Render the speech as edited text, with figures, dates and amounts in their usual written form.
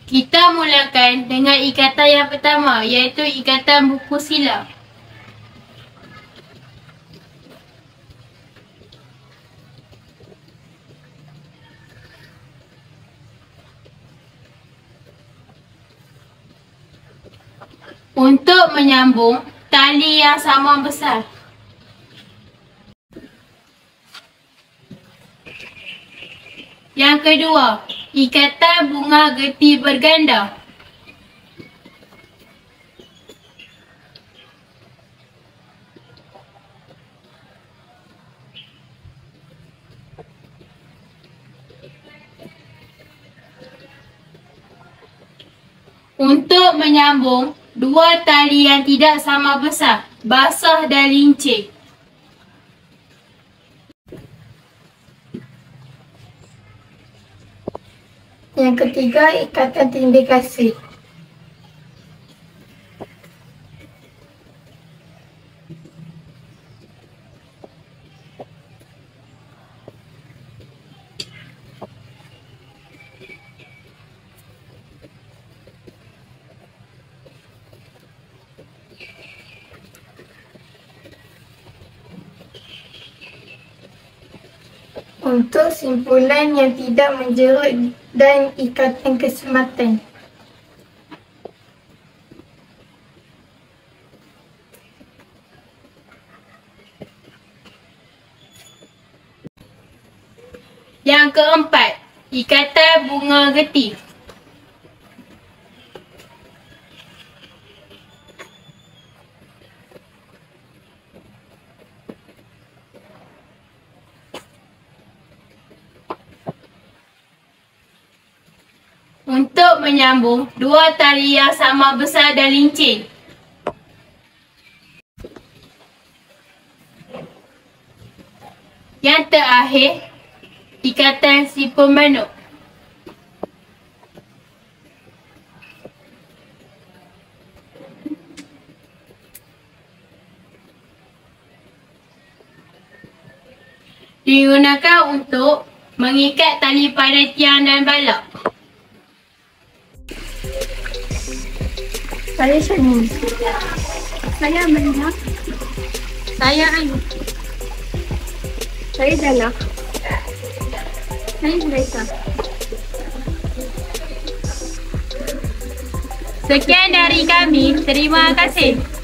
Kita mulakan dengan ikatan yang pertama, iaitu ikatan buku sila. Untuk menyambung tali yang sama besar. Yang kedua, ikatan bunga geti berganda. Untuk menyambung dua tali yang tidak sama besar, basah dan lincih. Yang ketiga, ikatan tindih kasih. Untuk simpulan yang tidak menjerut dan ikatan kesematan. Yang keempat, ikatan bunga geti. Untuk menyambung dua tali yang sama besar dan lincih. Yang terakhir, ikatan siput manuk. Digunakan untuk mengikat tali pada tiang dan balak. Saya Syani. Saya Amelia. Saya Ayu. Saya Dana. Saya Zulaika. Sekian dari kami. Terima kasih.